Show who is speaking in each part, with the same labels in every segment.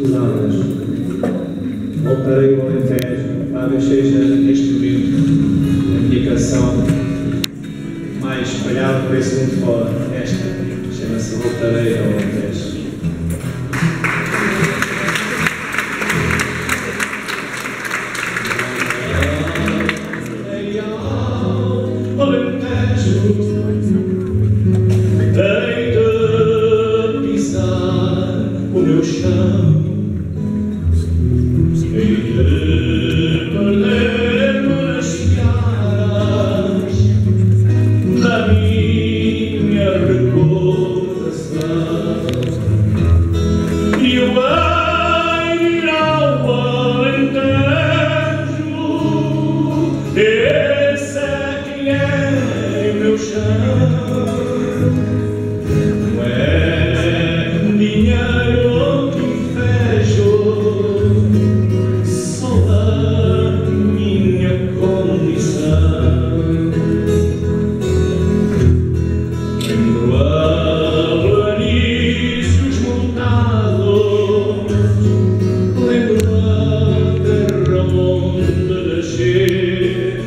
Speaker 1: cruzadas. Voltarei ao Alentejo, talvez seja neste momento a minha canção mais espalhada por esse mundo fora. Esta chama-se Voltarei ao Alentejo.
Speaker 2: Hei de pisar o meu chão, hei de perder-me nas searas da minha recordação, e eu hei de ir ao Alentejo. Esse é que é o meu chão. Não é dinheiro que invejo, só a minha condição. Lembro a planícies montados, lembro a terra onde nascer,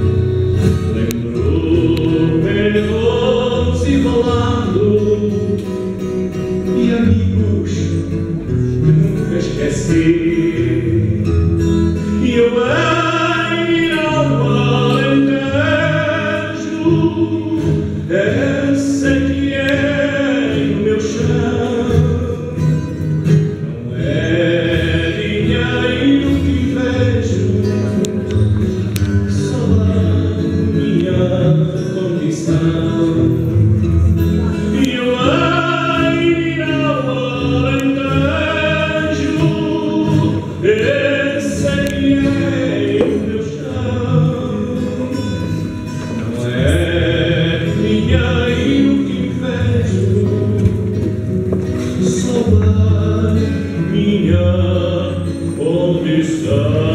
Speaker 2: lembro medos e balados e amigos que nunca esqueci. E eu hei de ir ao Alentejo, esse é que é o meu chão. Não é dinheiro que invejo, só a minha condição. E eu hei de ir ao Alentejo, esse é que é o meu chão. Não é dinheiro que invejo, só a minha condição.